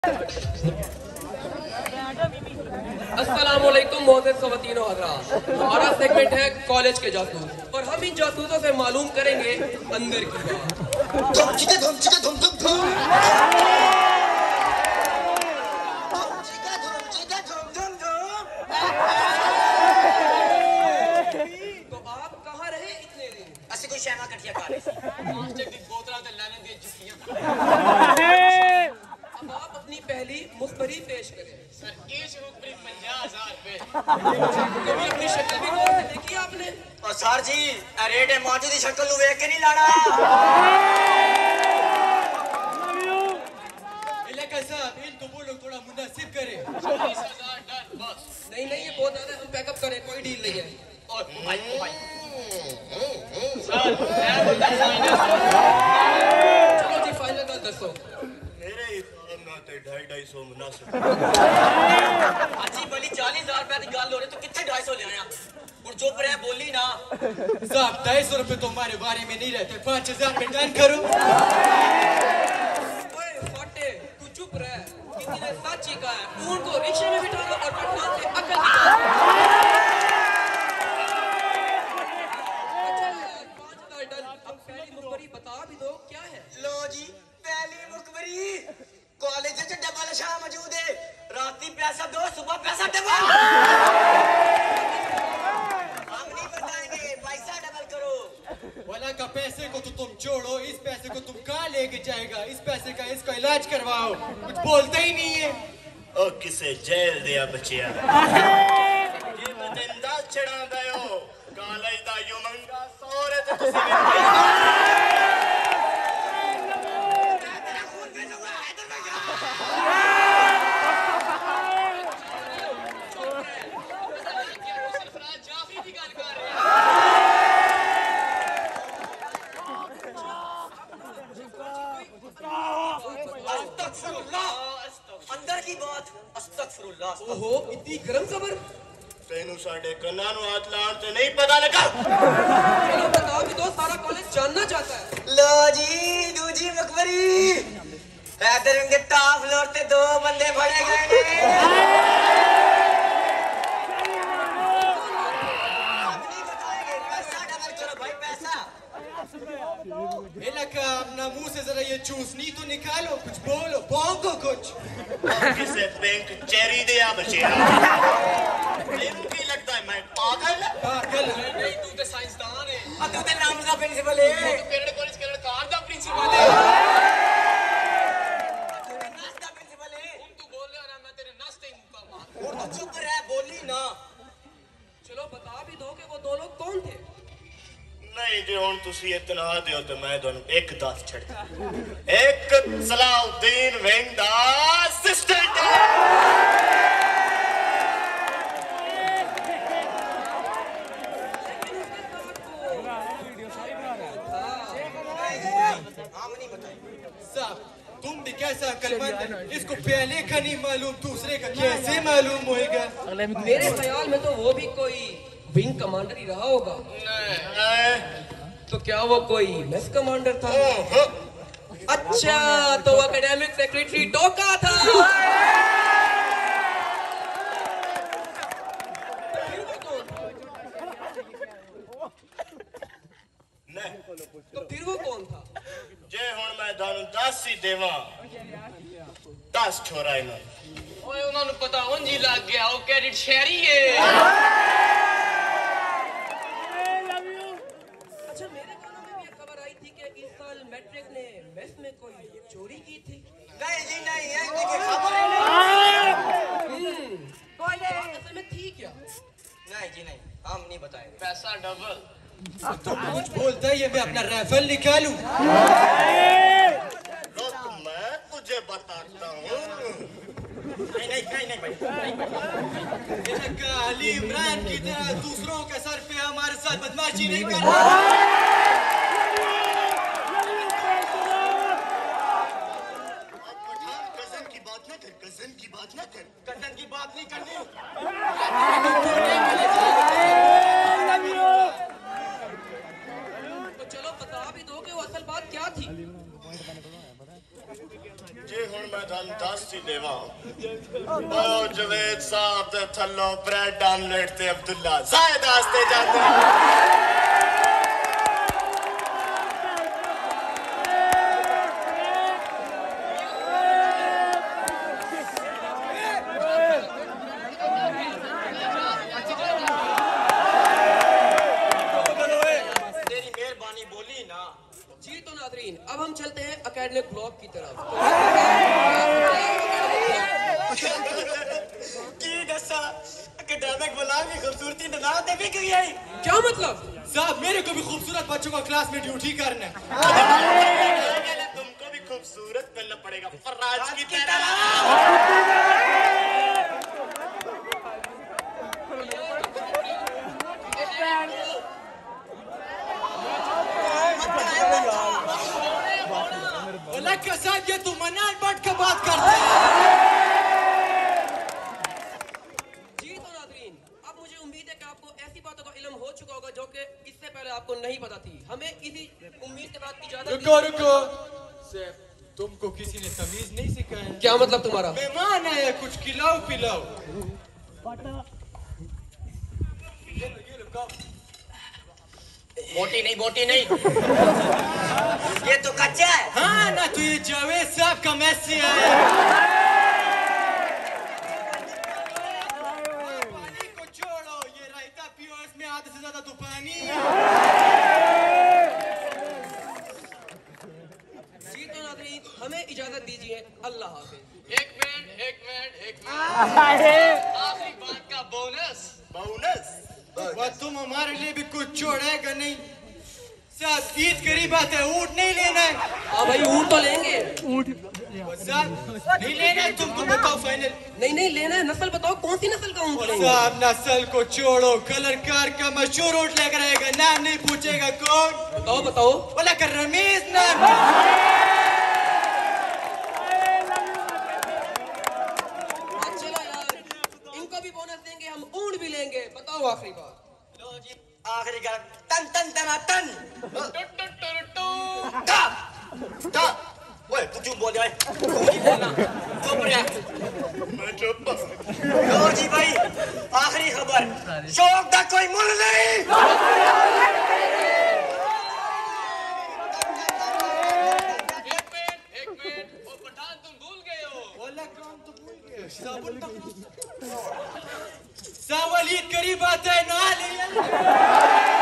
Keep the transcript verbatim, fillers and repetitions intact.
अस्सलामुअलैकुम मोहतरम ख़वातीनो हज़रात। हमारा सेगमेंट है कॉलेज के जासूस और हम इन जासूसों से मालूम करेंगे अंदर की बात। तो आप कहाँ रहे इतने दिन? असि कोई शैमा कटिया खा रही थी। मास्टर दी बोतला ते लाने दी जुतियां। अब आप अपनी पहली मुखबरी पेश करें। सर इस मुखबरी पचास हजार रुपए। कभी अपनी शक्ल भी गौर से देखी आपने? और सर जी रेड माटी दी शक्ल नु देख के नहीं लाना। इलाका साहब इन तो बोलो थोड़ा मुनासिब करें। चालीस हजार डन बस। नहीं नहीं ये बहुत ज्यादा, हम पैकअप करें, कोई डील नहीं है। और भाई भाई चलो जी फाइनल गल दसो। मेरे हिसाब नाल ते ढाई ढाई सौ मुनासिब। अच्छी भली चालीस हजार रुपए की गल हो रही तो कितने ढाई सौ ले आया। और चुप रहे बोली ना। साहब ढाई सौ रुपए तो हमारे बारे में नहीं रहते, पाँच हजार में डन करो। ओए फाटे तू चुप रह, किसी ने सच ही कहा है, ऊंट को रिक्शे में बिठा लो और पटना से अकल निकालो। अच्छा यार, पाँच हजार डन। अब पहली मुखबरी बता भी दो क्या है? लो जी पहली मुखबरी कॉलेज च डबल शाह मौजूद है। राती पैसा दो सुबह पैसा डबल। हम नहीं बताएंगे, पैसा डबल करो। वाला का पैसे को तो तुम छोड़ो, इस पैसे को तुम कहाँ लेके जाएगा? इस पैसे का इसका इलाज करवाओ, कुछ बोलते ही नहीं है। ओ किसे जेल दिया बचिया जी बजिंदा चढ़ांदा हो कॉलेज दा युमंगा सोरे ते तुसी मेरे अंदर की बात अस्तगफिरुल्लाह। ओहो इतनी गरम खबर। तेनू साडे कन्ना नु हाथ लाण ते नहीं पता लगा। चलो बता भी दो, सारा कॉलेज जानना चाहता है। लो जी दूजी मुखबरी हैदर के टॉप फ्लोर ते दो बंदे फड़े गए ने। नहीं बताएंगे, पैसा डबल करो भाई पैसा। इलाका अपना मुंह से जरा ये चूसनी तो निकालो, कुछ बोलो, भौंको कुछ। ओ किसे बैंक चेरी दिया बचिया तेनू की लगता है मैं पागल पागल नहीं, तू तो साइंसदान है। और तू ते नाम का प्रिंसिपल है। तो पेरेंट कॉलेज के लड़का दा प्रिंसिपल है। तू ते नास का प्रिंसिपल है। तू बोल रहा है मैं तेरे नाश्ते ही मुक्का मार। और तू चुप रह बोली ना। चलो बता भी दो कि वो दो लोग कौन थे? नहीं जे हुन तुसी इतना दियो तो मैं दोनों एक दस छड़ एक सलाउद्दीन विंग दा असिस्टेंट हम नहीं बताएंगे। साहब तुम भी कैसा अक्लमंद है, इसको पहले का नहीं मालूम, दूसरे का कैसे मालूम होएगा? मेरे ख्याल में तो वो भी कोई विंग कमांडर ही रहा होगा। तो क्या वो कोई मेस कमांडर था? अच्छा तो वो एकेडमिक सेक्रेटरी टोका था। नहीं तो फिर वो कौन था? जे हुन मैं दानू दस ही देवा दस छोरा इना ओए उन्होंने पता उंजी लग गया, वो कैडेट शहरी है। अच्छा मेरे कानों में भी एक खबर आई थी कि इस साल मैट्रिक ने मेस में कोई चोरी की थी। नहीं जी नहीं है देखिए खबर है हम्म कोई असल में थी क्या? नहीं जी नहीं हम नहीं बताएंगे। पैसा डबल। तो कुछ बोलता है ये, मैं अपना राइफल निकालूं? रुक मैं तुझे बताता हूँ नहीं नहीं नहीं नहीं भाई नहीं भाई। इलाका अली इमरान की तरह दूसरों के सर पे हमारे साथ बदमाशी नहीं करना। पठान कजन की बात ना कर कजन की बात ना कर कटन की बात नहीं करनी। तो चलो बता भी दो कि वो असल बात क्या थी? जी हुण मैं धन दस ही देवा ओ जवेद साहब ते थल्लो ब्रेड ऑमलेट ते अब्दुल्ला जायद आस्ते जांदे अब हम चलते हैं एकेडमिक ब्लॉक की तरफ। की दसा एकेडमिक ब्लॉक की खूबसूरती ना देवी क्यों है? क्या मतलब? साहब मेरे को भी खूबसूरत बच्चों का क्लास में ड्यूटी करना है। तुमको भी खूबसूरत बनना पड़ेगा फराज की तरह। साहब ये तू मनान बैठ के बात करते हैं। जी तो नाज़रीन, अब मुझे उम्मीद है कि आपको ऐसी बातों का इल्म हो चुका होगा जो कि इससे पहले आपको नहीं पता थी। हमें इसी उम्मीद के बाद इजाजत। रुको रुको साहब, तुमको किसी ने तमीज नहीं सिखाया? क्या मतलब तुम्हारा? मेहमान आया, कुछ खिलाओ पिलाओ। बोटी नहीं बोटी नहीं ये तो कच्चा है। हाँ ना, तो ये जावेद साहब का मैसेज है। पानी को छोड़ो, ये रायता पियो, इसमें आधे से ज्यादा तो पानी है। जी तो नाज़रीन, हमें इजाजत दीजिए। अल्लाह हाफिज। एक मिनट एक मिनट एक मिनट आखिरी बात का बोनस बोनस वह तुम हमारे लिए भी कुछ छोड़ेगा नहीं? साहब ईद करीब आते है, ऊँट नहीं लेना है। हाँ भाई, ऊँट तो लेंगे। साहब नहीं लेना है, तुमको बताओ फाइनल। नहीं नहीं लेना है। नस्ल बताओ, कौन सी नस्ल का ऊँट लेंगे? साहब नस्ल को छोड़ो, कलर कार का मशहूर ऊँट लेकर आएगा, नाम नहीं पूछेगा कौन। बताओ बताओ। बोला कर रमीज नाम। चलो यार, इनको भी बोनस देंगे, हम ऊँट भी लेंगे। बताओ आखिरी बात। लो जी आखिरी का तन तन तना तन टा ओए तू क्यों बोल रहा है? तू नहीं बोलना, चुप रह। मैं चुप। लो जी भाई आखिरी खबर, शौक का कोई मुल नहीं। एक मिनट एक मिनट वो पठान तुम भूल गए हो। बोला काम तो भूल गए। साबुन तक सावल ईद करीब आता है, नहा लिया।